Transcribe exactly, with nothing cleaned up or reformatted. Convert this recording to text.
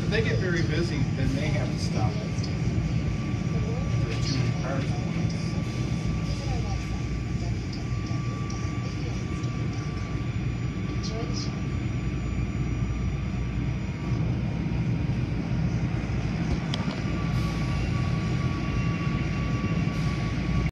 If they get very busy, then they have to stop. There's too many cars at once.